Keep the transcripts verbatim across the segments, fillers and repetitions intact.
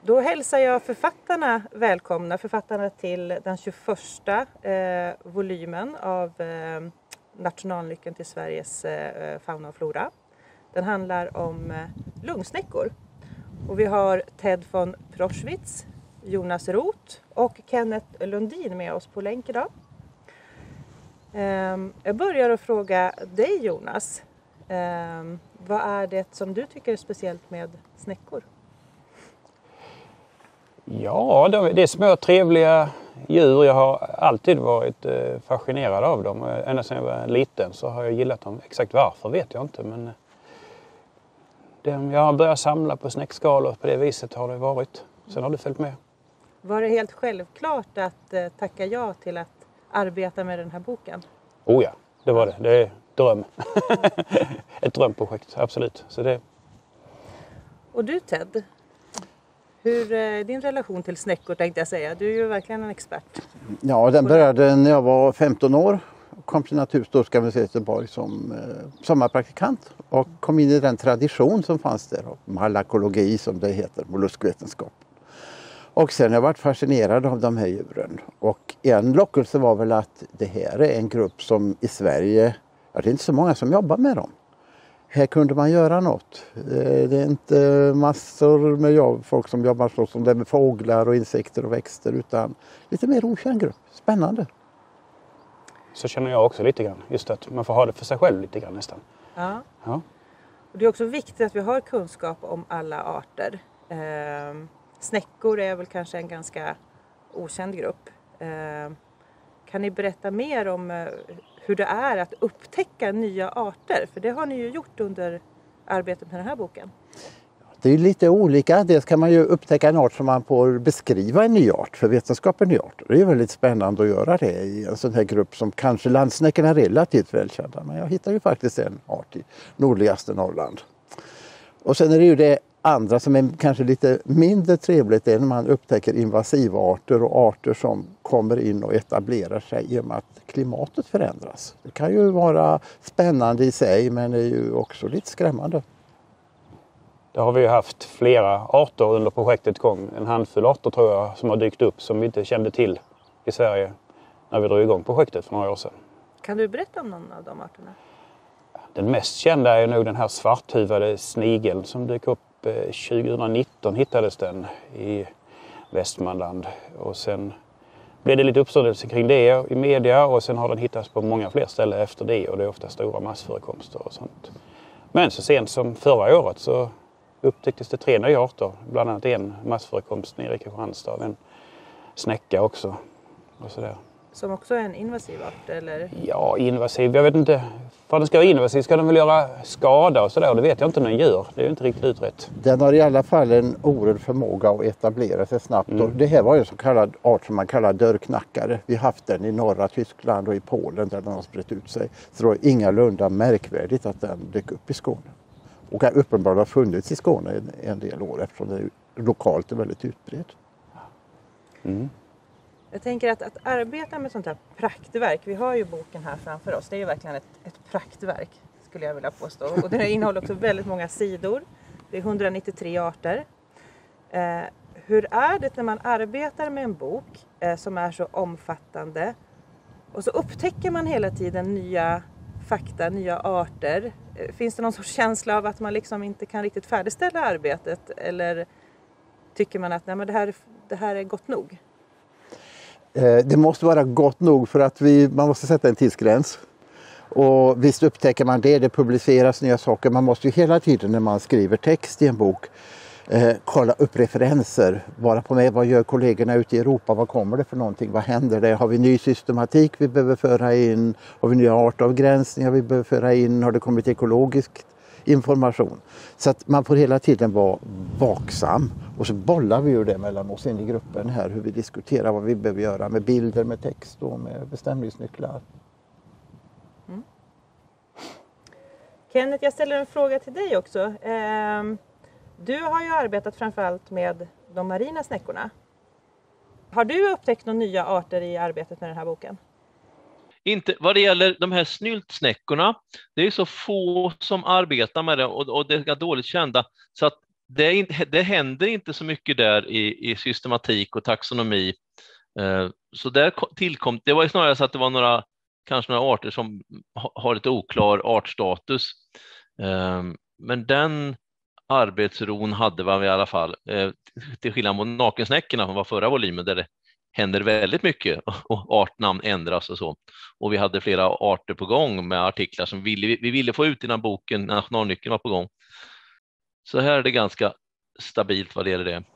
Då hälsar jag författarna välkomna, författarna till den tjugoförsta eh, volymen av eh, Nationalnyckeln till Sveriges eh, fauna och flora. Den handlar om eh, lungsnäckor. Och vi har Ted von Proschwitz, Jonas Roth och Kenneth Lundin med oss på länk idag. Eh, jag börjar att fråga dig, Jonas. Eh, vad är det som du tycker är speciellt med snäckor? Ja, det är små trevliga djur. Jag har alltid varit fascinerad av dem. Ända sedan jag var liten så har jag gillat dem. Exakt varför vet jag inte. Men jag har börjat samla på snäckskalor. På det viset har det varit. Sen har det följt med. Var det helt självklart att tacka ja till att arbeta med den här boken? Oh ja, det var det. Det är dröm. Ett drömprojekt, absolut. Så det... Och du, Ted? Hur är din relation till snäckor, tänkte jag säga? Du är ju verkligen en expert. Ja, den började när jag var femton år. Kom till Naturhistoriska museet i Göteborg som eh, sommarpraktikant. Och kom in i den tradition som fanns där. Malakologi som det heter, molluskvetenskap. Och sen har jag varit fascinerad av de här djuren. Och en lockelse var väl att det här är en grupp som i Sverige, ja, det är inte så många som jobbar med dem. Här kunde man göra något. Det är inte massor med jobb, folk som jobbar så som det med fåglar och insekter och växter, utan lite mer okänd grupp. Spännande. Så känner jag också lite grann. Just att man får ha det för sig själv lite grann nästan. Ja. Ja. Och det är också viktigt att vi har kunskap om alla arter. Eh, snäckor är väl kanske en ganska okänd grupp. Eh, kan ni berätta mer om eh, hur det är att upptäcka nya arter? För det har ni ju gjort under arbetet med den här boken. Det är lite olika. Dels kan man ju upptäcka en art som man får beskriva en ny art, för vetenskap är en ny art. Det är väldigt spännande att göra det i en sån här grupp som kanske landsnäckorna är relativt välkända. Men jag hittar ju faktiskt en art i nordligaste Norrland. Och sen är det ju det andra som är kanske lite mindre trevligt, är när man upptäcker invasiva arter och arter som kommer in och etablerar sig i och med att klimatet förändras. Det kan ju vara spännande i sig, men det är ju också lite skrämmande. Det har vi ju haft flera arter under projektet gång. En handfull arter tror jag som har dykt upp som vi inte kände till i Sverige när vi drog igång projektet för några år sedan. Kan du berätta om någon av de arterna? Den mest kända är nog den här svarthuvade snigeln som dök upp tjugonitton, hittades den i Västmanland. Och sen blev det lite uppståndelse kring det i media och sen har den hittats på många fler ställen efter det och det är ofta stora massförekomster och sånt. Men så sent som förra året så upptäcktes det tre nya arter, bland annat en massförekomst nere i Kristianstad, en snäcka också och sådär. Som också är en invasiv art, eller? Ja, invasiv. Jag vet inte. För att den ska vara invasiv ska den väl göra skada och sådär. Och det vet jag inte om den gör. Det är ju inte riktigt utrett. Den har i alla fall en oerhörd förmåga att etablera sig snabbt. Mm. Och det här var ju en så kallad art som man kallar dörrknackare. Vi har haft den i norra Tyskland och i Polen där den har spritt ut sig. Så det var ingalunda märkvärdigt att den dök upp i Skåne. Och har uppenbarligen funnits i Skåne en, en del år eftersom det lokalt är väldigt utbrett. Mm. Jag tänker att, att arbeta med sånt här praktverk, vi har ju boken här framför oss, det är ju verkligen ett, ett praktverk skulle jag vilja påstå. Och det innehåller också väldigt många sidor, det är hundranittiotre arter. Eh, hur är det när man arbetar med en bok eh, som är så omfattande och så upptäcker man hela tiden nya fakta, nya arter? Eh, finns det någon sorts känsla av att man liksom inte kan riktigt färdigställa arbetet eller tycker man att nej, men det, här, det här är gott nog? Det måste vara gott nog för att vi, man måste sätta en tidsgräns. Och visst upptäcker man det, det publiceras nya saker. Man måste ju hela tiden när man skriver text i en bok eh, kolla upp referenser. Vara på med, vad gör kollegorna ute i Europa? Vad kommer det för någonting? Vad händer det? Har vi ny systematik vi behöver föra in? Har vi nya artavgränsningar vi behöver föra in? Har det kommit ekologisk information? Så att man får hela tiden vara vaksam. Och så bollar vi ju det mellan oss in i gruppen här, hur vi diskuterar vad vi behöver göra med bilder, med text och med bestämningsnycklar. Mm. Kenneth, jag ställer en fråga till dig också. Eh, du har ju arbetat framförallt med de marina snäckorna. Har du upptäckt några nya arter i arbetet med den här boken? Inte vad det gäller de här snyltsnäckorna. Det är så få som arbetar med det och, och det är dåligt kända så att det, är inte, det händer inte så mycket där i, i systematik och taxonomi. Eh, så där tillkom, det var ju snarare så att det var några, kanske några arter som ha, har lite oklar artstatus. Eh, men den arbetsron hade vi i alla fall, eh, till skillnad mot nakensnäckorna som var förra volymen där det händer väldigt mycket och artnamn ändras och så. Och vi hade flera arter på gång med artiklar som ville, vi ville få ut innan boken Nationalnyckeln var på gång. Så här är det ganska stabilt vad det gäller det.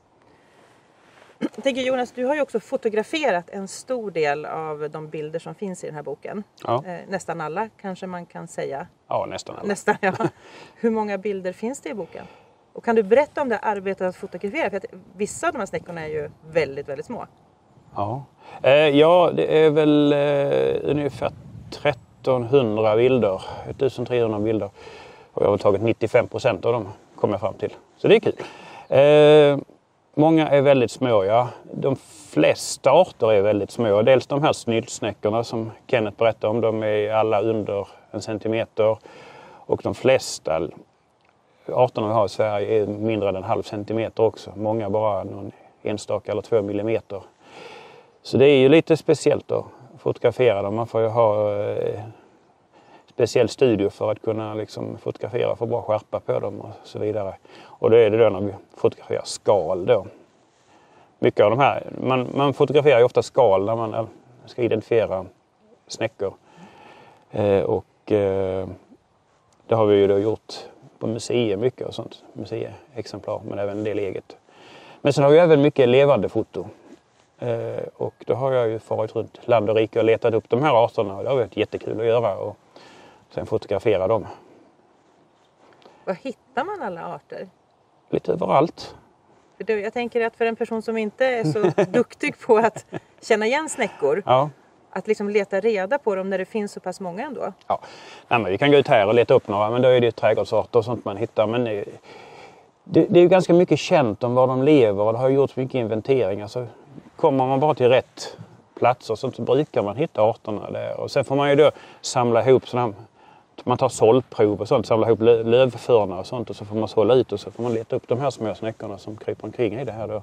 Jag tänker Jonas, du har ju också fotograferat en stor del av de bilder som finns i den här boken. Ja. Eh, nästan alla kanske man kan säga. Ja, nästan alla. Nästan, ja. Hur många bilder finns det i boken? Och kan du berätta om det arbetet att fotografera? För att vissa av de här snäckorna är ju väldigt, väldigt små. Ja, eh, ja det är väl eh, ungefär trettonhundra bilder, ettusentrehundra bilder. Och jag har tagit nittiofem procent av dem, kommer jag fram till. Så det är kul. Eh, många är väldigt små, ja. De flesta arter är väldigt små. Dels de här snyltsnäckorna som Kenneth berättade om, de är alla under en centimeter. Och de flesta arterna vi har i Sverige är mindre än en halv centimeter också. Många bara någon enstaka eller två millimeter. Så det är ju lite speciellt att fotografera dem. Man får ju ha eh, speciell studio för att kunna liksom fotografera, få bra skärpa på dem och så vidare. Och då är det då när vi fotograferar skal då. Mycket av de här, man, man fotograferar ju ofta skal när man ska identifiera snäckor. Eh, och eh, det har vi ju då gjort på museer mycket och sånt. Museiexemplar, men även en del eget. Men sen har vi även mycket levande foto. Eh, och då har jag ju farit runt land och rike och letat upp de här arterna. Och det har varit jättekul att göra och sen fotografera dem. Var hittar man alla arter? Lite överallt. Jag tänker att för en person som inte är så duktig på att känna igen snäckor. Ja. Att liksom leta reda på dem när det finns så pass många ändå. Ja, nej, men vi kan gå ut här och leta upp några, men då är det ju trädgårdsarter och sånt man hittar. Men det, det, det är ju ganska mycket känt om var de lever och det har gjorts mycket inventeringar. Så kommer man bara till rätt platser så brukar man hitta arterna där. Och sen får man ju då samla ihop sådana, man tar sållprov och sånt, samla ihop lövförna och sånt och så får man sålla ut och så får man leta upp de här små snäckorna som kryper omkring i det här då.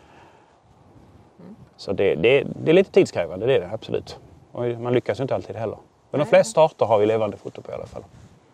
Så det, det, det är lite tidskrävande, det är det absolut. Och man lyckas inte alltid heller. Men de flesta arter har vi levande foto på i alla fall.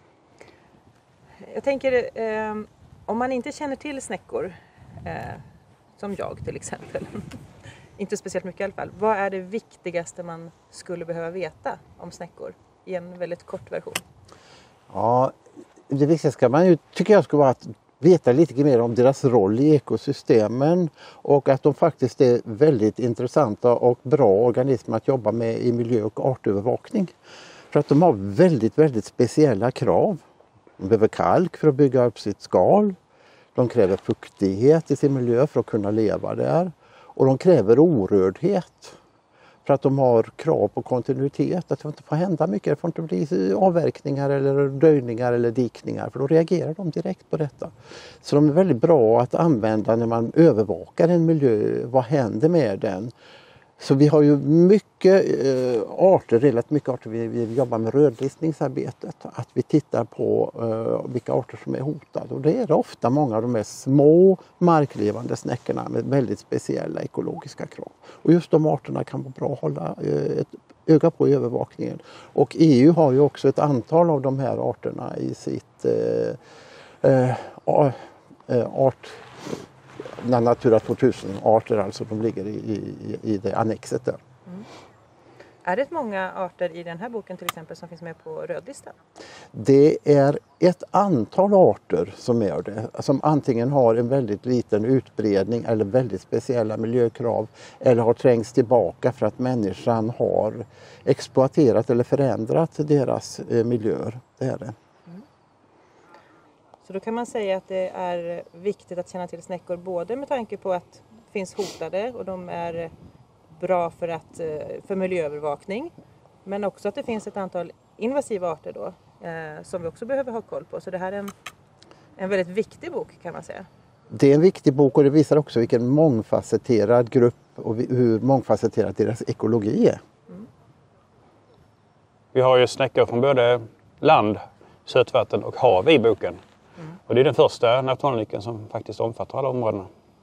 Jag tänker, eh, om man inte känner till snäckor, eh, som jag till exempel, inte speciellt mycket i alla fall. Vad är det viktigaste man skulle behöva veta om snäckor i en väldigt kort version? Ja, det viktigaste ska man ju, tycker jag ska vara att veta lite mer om deras roll i ekosystemen och att de faktiskt är väldigt intressanta och bra organismer att jobba med i miljö- och artövervakning. För att de har väldigt, väldigt speciella krav. De behöver kalk för att bygga upp sitt skal. De kräver fuktighet i sin miljö för att kunna leva där. Och de kräver orördhet. För att de har krav på kontinuitet, att det inte får hända mycket, det får inte bli avverkningar eller döjningar eller dikningar, för då reagerar de direkt på detta. Så de är väldigt bra att använda när man övervakar en miljö, vad händer med den? Så vi har ju mycket eh, arter, relativt mycket arter, vi, vi jobbar med rödlistningsarbetet, att vi tittar på eh, vilka arter som är hotade. Och det är ofta många av de här små marklevande snäckorna med väldigt speciella ekologiska krav. Och just de arterna kan vara bra att hålla eh, ett öga på i övervakningen. Och E U har ju också ett antal av de här arterna i sitt eh, eh, art... Natura tvåtusen-arter, alltså de ligger i, i, i det annexet där. Mm. Är det många arter i den här boken till exempel som finns med på rödlistan? Det är ett antal arter som är det, som antingen har en väldigt liten utbredning eller väldigt speciella miljökrav eller har trängts tillbaka för att människan har exploaterat eller förändrat deras miljöer. Det är det. Så då kan man säga att det är viktigt att känna till snäckor både med tanke på att det finns hotade och de är bra för, att, för miljöövervakning. Men också att det finns ett antal invasiva arter då eh, som vi också behöver ha koll på. Så det här är en, en väldigt viktig bok kan man säga. Det är en viktig bok och det visar också vilken mångfacetterad grupp och hur mångfacetterad deras ekologi är. Mm. Vi har ju snäckor från både land, sötvatten och hav i boken. Mm. Och det är den första nationalnyckeln som faktiskt omfattar alla områdena.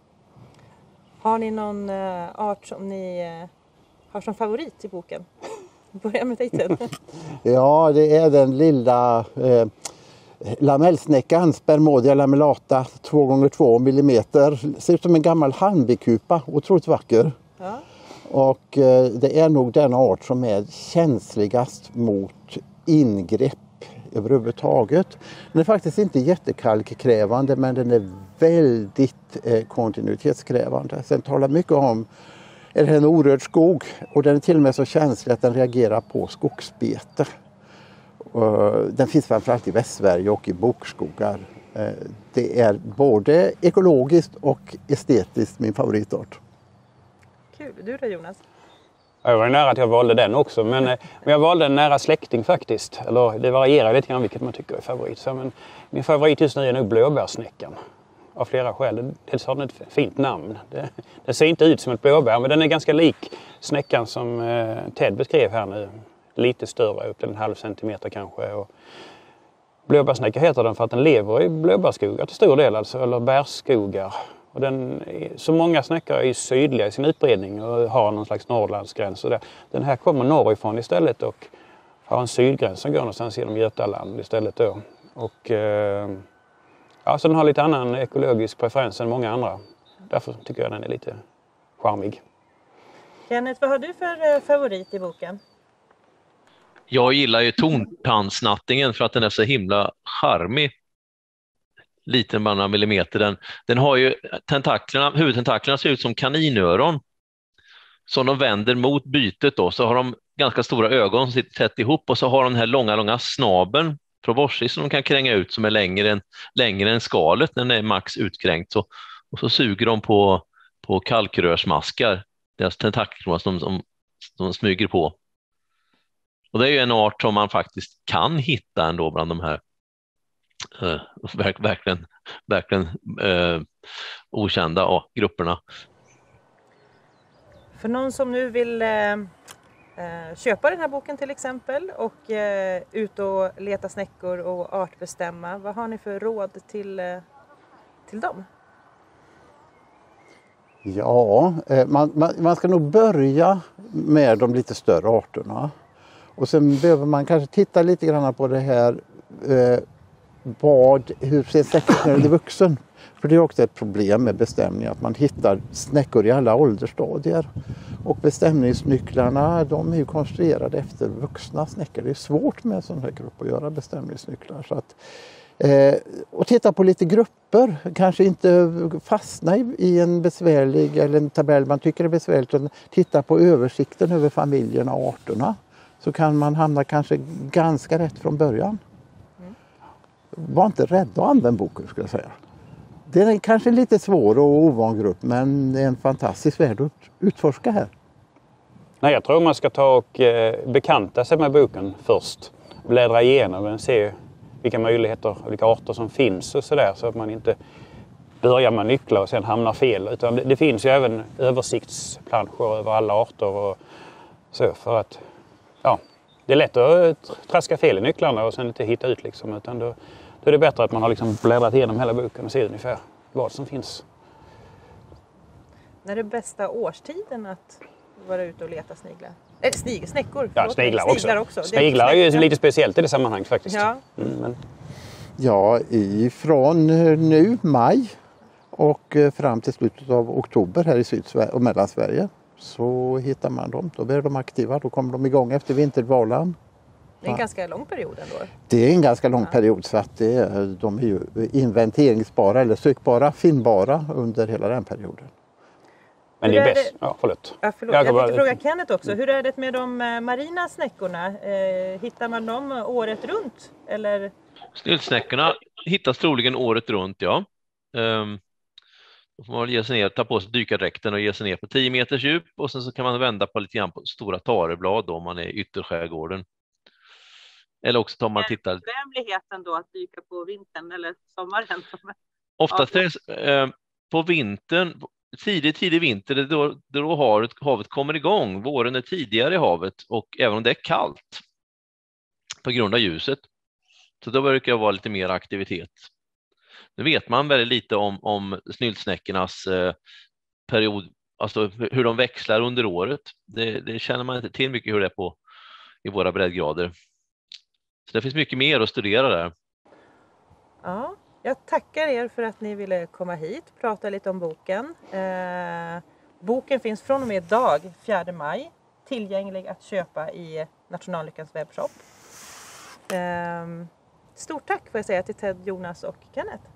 Har ni någon uh, art som ni uh, har som favorit i boken? Börja med titeln. Ja, det är den lilla eh, lamellsnäckan, Spermodia lamellata, två gånger två millimeter. Ser ut som en gammal handbikupa, otroligt vacker. Ja. Och eh, det är nog den art som är känsligast mot ingrepp överhuvudtaget. Den är faktiskt inte jättekalkkrävande, men den är väldigt eh, kontinuitetskrävande. Sen talar mycket om är det en orörd skog, och den är till och med så känslig att den reagerar på skogsbete. Den finns framförallt i Västsverige och i bokskogar. Det är både ekologiskt och estetiskt min favoritart. Kul. Du då, Jonas? Jag var nära att jag valde den också, men, men jag valde en nära släkting faktiskt. Eller det varierar lite grann vilket man tycker är favorit. Så, men min favorit just nu är nog blåbärssnäckan. Av flera skäl. Dels har den ett fint namn. Det, det ser inte ut som ett blåbär, men den är ganska lik snäckan som eh, Ted beskrev här nu. Lite större, upp till en halv centimeter kanske. Och blåbärssnäcka heter den för att den lever i blåbärskogar till stor del, alltså, eller bärskogar. Och den är, så många snäckor är sydliga i sin utbredning och har någon slags norrlandsgräns. Och det, den här kommer norrifrån istället och har en sydgräns som går någonstans genom Götaland istället då. Och... Eh, Ja, så den har lite annan ekologisk preferens än många andra. Därför tycker jag den är lite charmig. Kenneth, vad har du för favorit i boken? Jag gillar ju tontandsnattingen för att den är så himla charmig. Liten, bara några millimeter. Den, den har ju tentaklerna, huvudtentaklerna ser ut som kaninöron. Som de vänder mot bytet då. Så har de ganska stora ögon som sitter tätt ihop, och så har de den här långa, långa snabeln. Proboscis som de kan kränga ut som är längre än, längre än skalet när den är max utkränkt. Så, och så suger de på, på kalkrörsmaskar, deras tentakler som de, de smyger på. Och det är ju en art som man faktiskt kan hitta ändå bland de här eh, verk, verkligen, verkligen eh, okända ja, grupperna. För någon som nu vill... Eh... Eh, köpa den här boken till exempel och eh, ut och leta snäckor och artbestämma. Vad har ni för råd till, eh, till dem? Ja, eh, man, man, man ska nog börja med de lite större arterna. Och sen behöver man kanske titta lite grann på det här, eh, vad, hur ser snäckor när den är vuxen? För det är också ett problem med bestämning, att man hittar snäckor i alla ålderstadier. Och bestämningsnycklarna, de är ju konstruerade efter vuxna snäckor. Det är svårt med en sån här grupp att göra bestämningsnycklar. Så att, eh, och titta på lite grupper, kanske inte fastna i, i en besvärlig eller en tabell man tycker är besvärligt, utan titta på översikten över familjerna och arterna. Så kan man hamna kanske ganska rätt från början. Mm. Var inte rädd att använda boken, skulle jag säga. Det är kanske lite svår och ovan grupp, men det är en fantastisk värld att utforska här. Nej, jag tror man ska ta och eh, bekanta sig med boken först. Bläddra igenom den, se vilka möjligheter och vilka arter som finns och sådär, så att man inte börjar med nycklar och sen hamnar fel. Utan det, det finns ju även översiktsplanscher över alla arter och så, för att ja, det är lätt att traska fel i nycklarna och sen inte hitta ut liksom, utan då Då är det bättre att man har liksom bläddrat igenom hela boken och ser ungefär vad som finns. När är det bästa årstiden att vara ute och leta sniglar? Äh, snig, snäckor. Ja, sniglar också. Sniglar, också. sniglar är ju lite speciellt i det sammanhanget faktiskt. Ja, mm, men... ja ifrån nu, maj och fram till slutet av oktober här i Sydsverige och Mellansverige så hittar man dem. Då blir de aktiva, då kommer de igång efter vinterdvalan. Det är en ganska lång period ändå. Det är en ganska lång ja. period, så att det är, de är ju inventeringsbara eller sökbara, finnbara under hela den perioden. Men det är bäst. Det... Ja, förlåt. Ja, förlåt. Jag, jag tänkte fråga Kenneth också. Hur är det med de marina snäckorna? Eh, hittar man dem året runt? Eller? Snyltsnäckorna hittas troligen året runt, ja. Um, då får man ge sig ner, ta på sig dykardräkten och ge sig ner på tio meters djup. Och sen så kan man vända på lite grann på stora tareblad då, om man är i ytterskärgården. Eller också tar man tittar. Bekvämligheten då att dyka på vintern eller sommaren? Oftast är det, eh, på vintern, tidig, tidig vinter, det då, då havet, havet kommer igång. Våren är tidigare i havet och även om det är kallt på grund av ljuset. Så då brukar det vara lite mer aktivitet. Nu vet man väldigt lite om, om snyltsnäckornas eh, period, alltså hur de växlar under året. Det, det känner man inte till mycket hur det är på i våra breddgrader. Så det finns mycket mer att studera där. Ja, jag tackar er för att ni ville komma hit och prata lite om boken. Eh, boken finns från och med idag, fjärde maj, tillgänglig att köpa i Nationallyckans webbshop. Eh, stort tack får jag säga till Ted, Jonas och Kenneth.